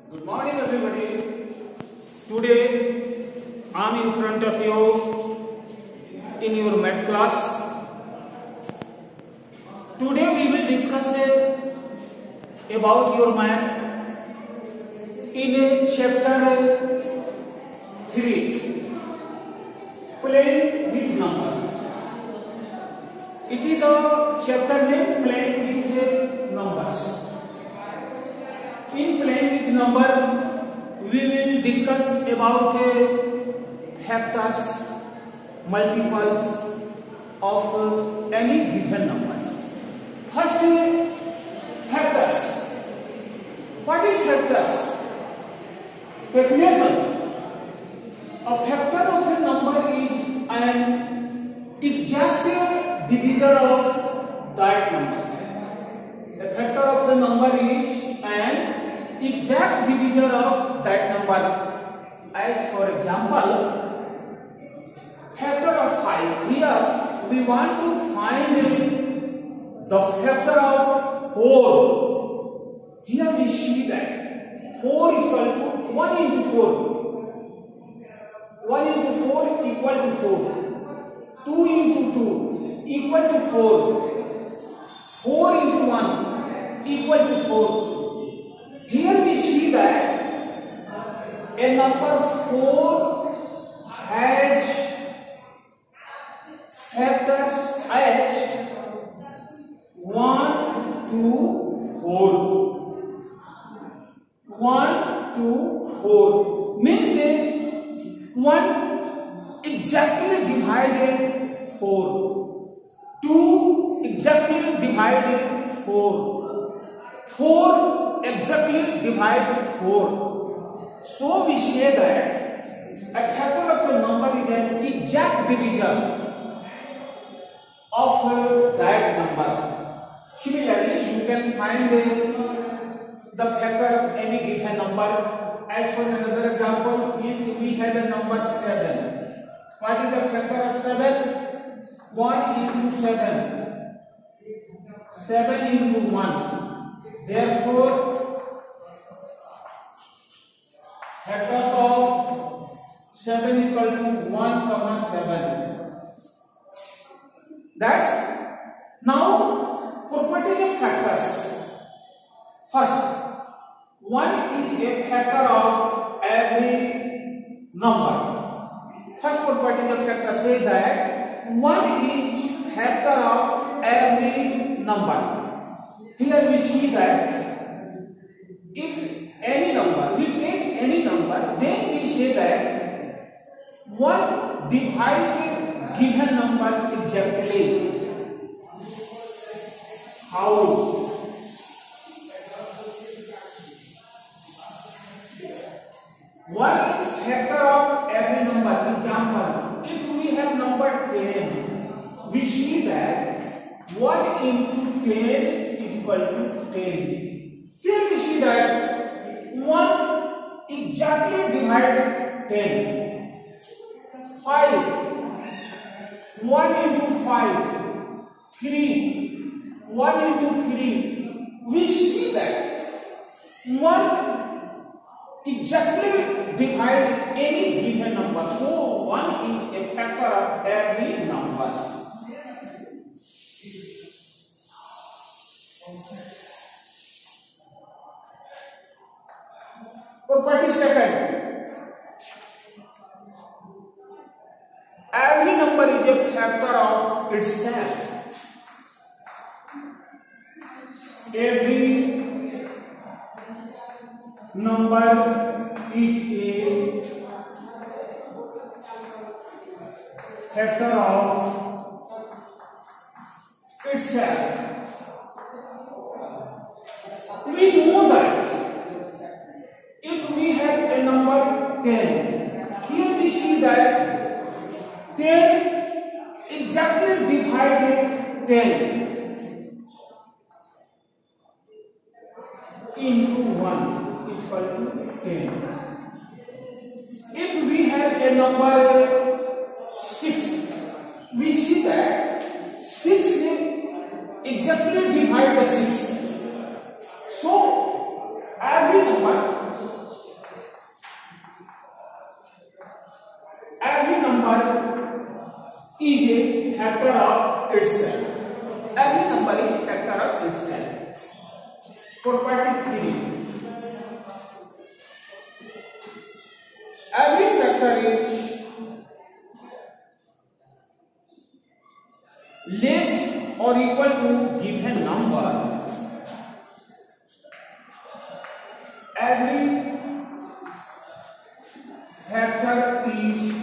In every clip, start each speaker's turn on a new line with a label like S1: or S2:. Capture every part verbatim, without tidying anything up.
S1: Good morning everybody. Today I am in front of you in your math class. Today we will discuss uh, about your math in uh, chapter three, playing with numbers. It is a chapter name, playing with uh, numbers. In playing with number, we will discuss about uh, factors, multiples of uh, any given numbers. First, uh, factors. What is factors? Definition: a factor of a number is an exact divisor of that number. A factor of the number is an exact divisor of that number. As for example, factor of five. Here we want to find the factor of four. Here we see that four is equal to one into four. one into four equal to four. two into two equal to four. four into one equal to four. Here we see that a number four has factors as one, two, four. one, two, four means one exactly divided four. two exactly divided four. four exactly divide four. So we say that a factor of a number is an exact divisor of uh, that number. Similarly, you can find uh, the factor of any given number. As for another example, if we have a number seven, what is the factor of seven? one into seven. seven into one. Therefore, factors of seven is equal to one comma seven. That's now properties of factors. First, one is a factor of every number. First property of factor says that one is factor of every number. Here we see that if any number, we take any number, then we say that one divides given number exactly. How? One is factor of every number. Example, if we have number ten, we see that one into ten equal to ten. Here we see that one exactly divided ten. five. one into five. three. one into three. We see that one exactly divides any given number. So one is a factor of every number. Property second. Every number is a factor of itself. Every number is a factor of itself. We know that if we have a number ten, here we see that ten exactly divided ten into one is equal to ten. If we have a number six, we see that six exactly divide the six. So every number or equal to given number, every factor is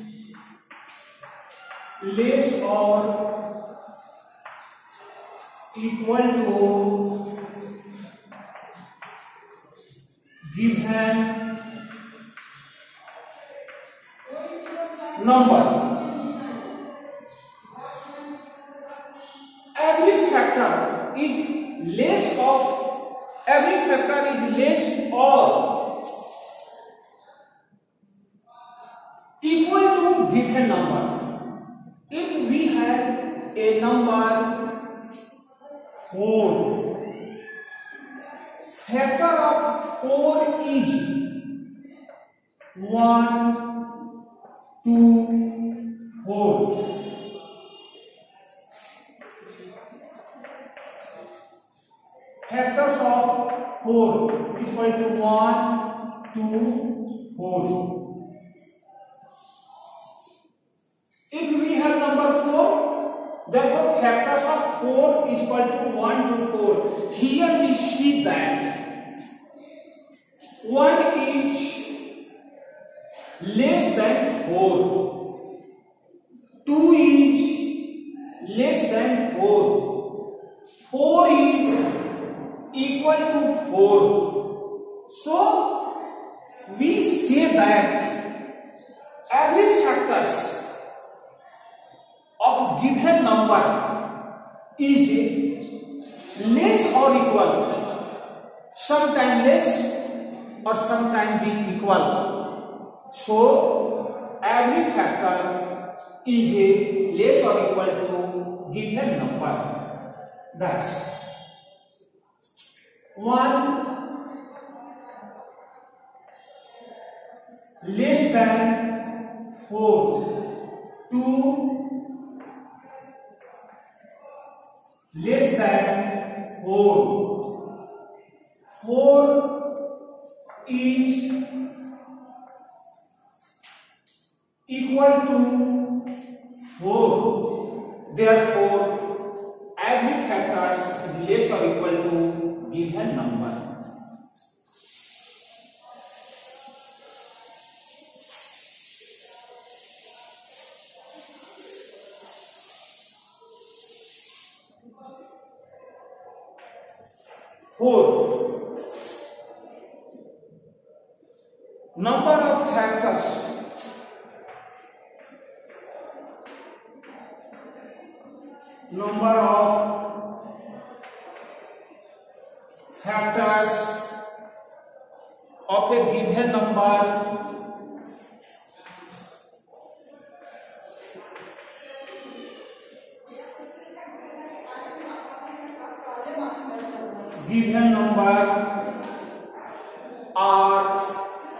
S1: less or equal to given number. Every factor is less of every factor is less or equal to given number. If we have a number four, factor of four is one, two, four. Factors of four is equal to one, two, four. If we have number four, therefore factors of four is equal to one to four. Here we see that one is less than four, two is less than four, four is equal to four. So we say that every factors of given number is less or equal, sometime less or sometime be equal. So every factor is a less or equal to given number. That's one less than four, two less than four, four is equal to four. Therefore, every factor is less or equal to given number. Four, number of factors number of factors of a given number given number are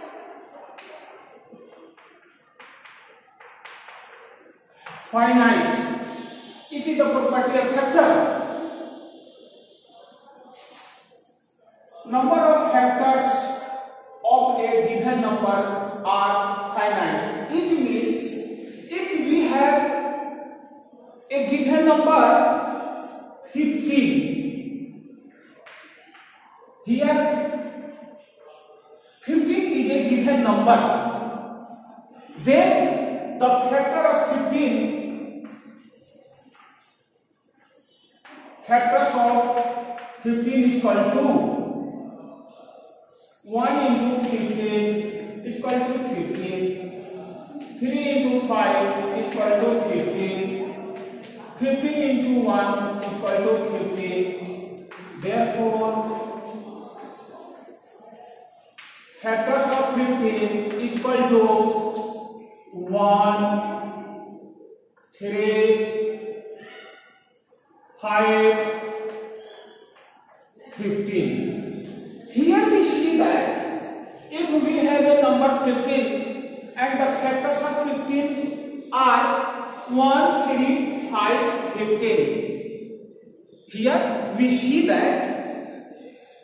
S1: finite. It is the property of factor. Number of factors of a given number are finite. It means if we have a given number fifteen, here fifteen is a given number, then the factor of fifteen factors of fifteen is equal to one into fifteen is equal to fifteen, three into five is equal to fifteen, fifteen into one is equal to fifteen. Therefore, factors of fifteen is equal to one, three, five, fifteen. Here we see that if we have a number fifteen and the factors of fifteen are one, three, five, fifteen. Here we see that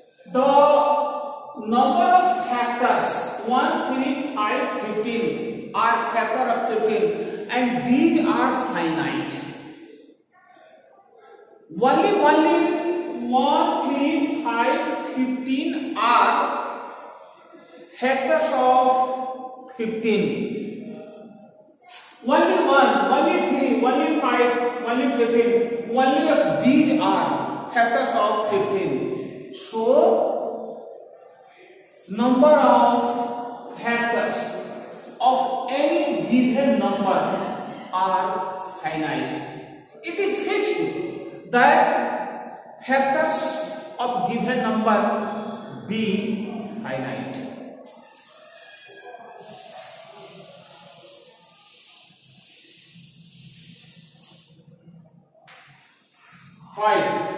S1: the number of factors one, three, five, fifteen are factor of fifteen and these are finite. only only one, three, five, fifteen are factors of fifteen. Only one, only three, only five, only fifteen, only of these are factors of fifteen. So, number of factors of any given number are finite. It is fixed that factors of given number be finite. Five.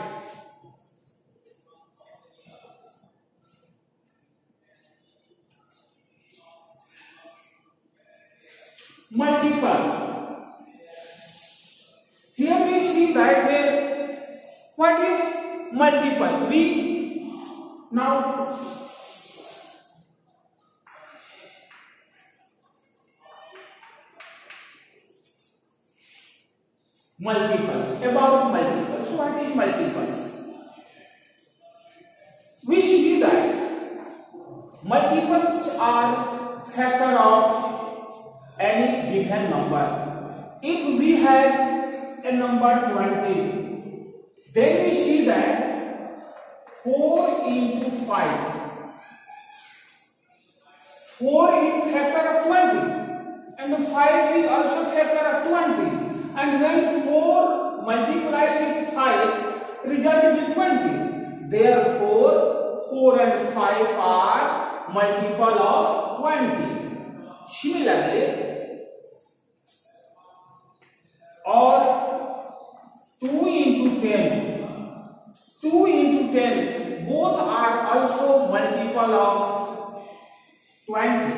S1: Multiple. Here we see that uh, what is multiple? We now multiples. About multiples. What is multiples? We see that multiples are factor of any given number. If we have a number twenty, then we see that four into five. four is factor of twenty and five is also factor of twenty. And when four multiplied with five, result will be twenty. Therefore, four and five are multiple of twenty. Similarly, or two into ten, two into ten, both are also multiple of twenty.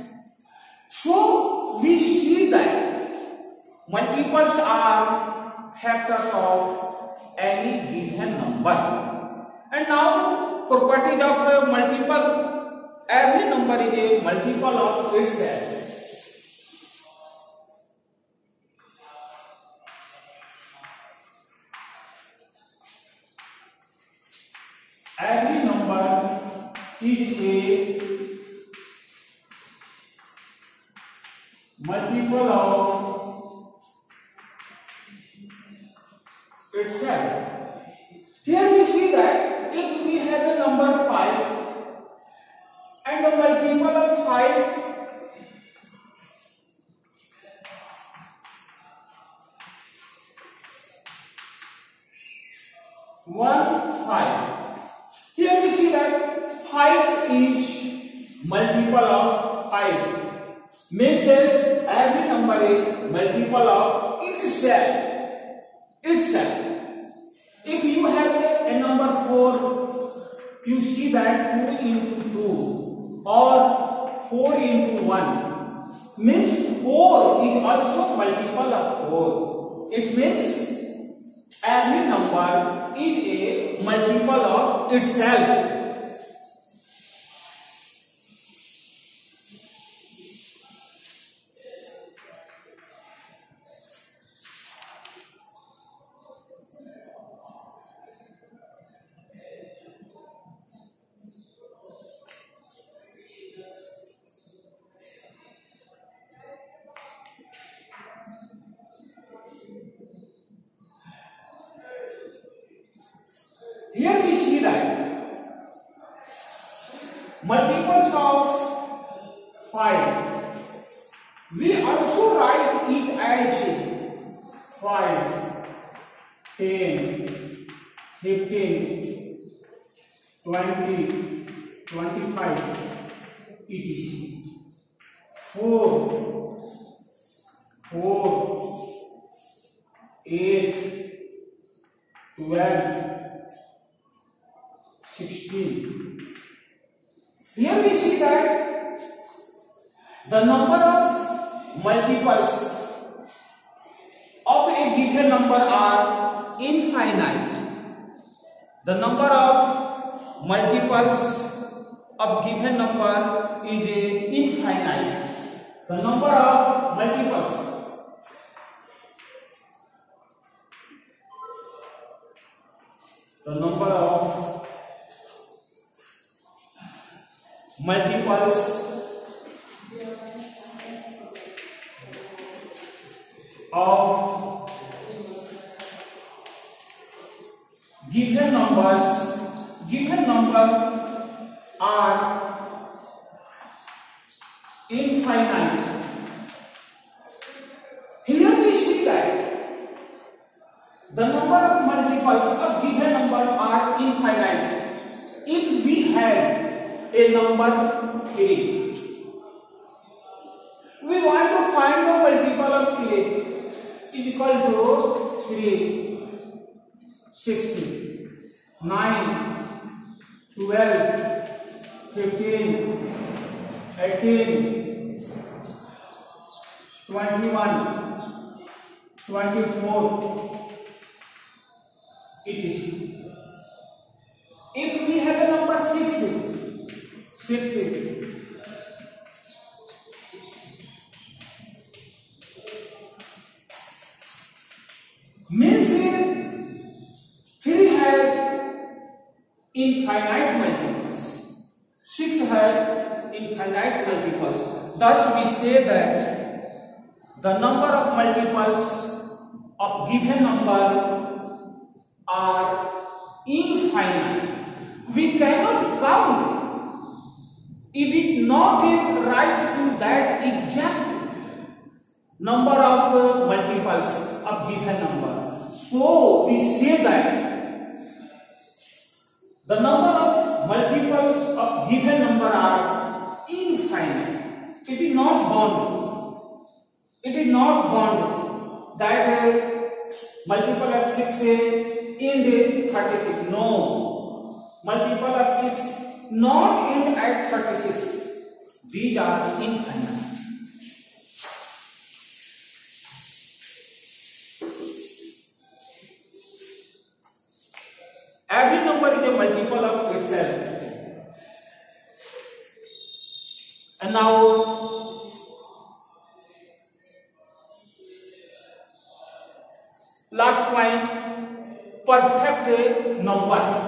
S1: So, we see that multiples are factors of any given number. And now, properties of a multiple, every number is a multiple of itself. Every number is a multiple of itself. Here we see that if we have a number five and the multiple of five one, five. Here we see that five is multiple of five. Means that every number is multiple of itself. Itself. If you have a, a number four, you see that two into two or four into one. Means four is also multiple of four. It means every number is a multiple of itself. Here we see that multiples of five, we also write it as five, ten, fifteen, twenty, twenty-five, et cetera. four, four, eight, twelve, sixteen. Here we see that the number of multiples of a given number are infinite. The number of multiples of given number is infinite. The number of multiples the number of multiples of given numbers given number are infinite. Here we see that the number of multiples of given number are infinite. If we have a number three, we want to find the multiple of three is equal to three, six, nine, twelve, fifteen, eighteen, twenty-one, twenty-four, et cetera. If we have a number six, six, means three has infinite multiples, six has infinite multiples. Thus we say that the number of multiples of given number are infinite. We cannot count. It is not right to that exact number of uh, multiples of given number. So we say that the number of multiples of given number are infinite. It is not bound. It is not bound that uh, multiple of six end thirty-six. No. Multiple of six not end at thirty-six. These are infinite. Every number is a multiple of itself. And now last point, perfect number.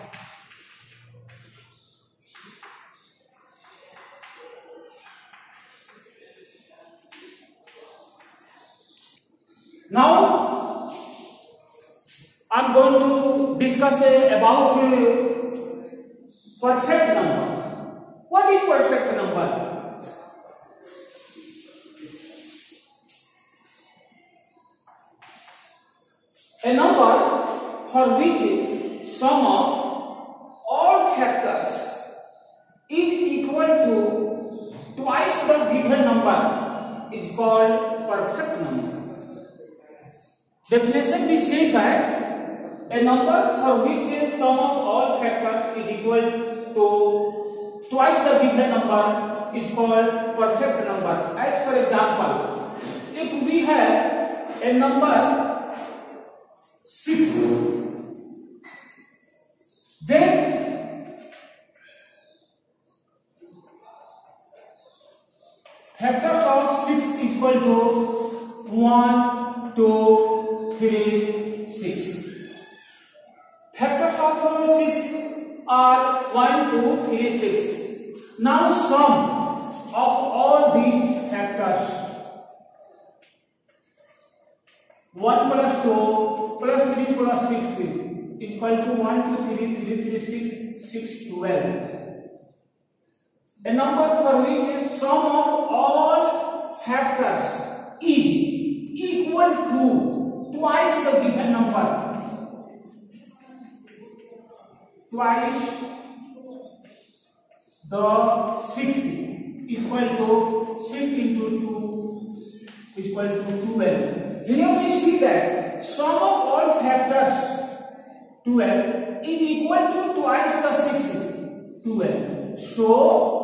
S1: Now I am going to discuss uh, about uh, perfect number. What is perfect number? A number for which sum of all factors is equal to twice the given number is called perfect number. Definition, we say that a number for which sum of all factors is equal to twice the given number is called perfect number. As for example, if we have a number six, then factors of six is equal to one, two, three, six. Factors of six are one, two, three, six. Now sum of all these factors, one plus two plus three plus six is equal to one, two, three, three, three, six, six, twelve. A number for which sum of all factors is equal to twice the given number. Twice the six is equal to six into two is equal to twelve. Here we see that sum of all factors twelve is equal to twice the six, twelve. So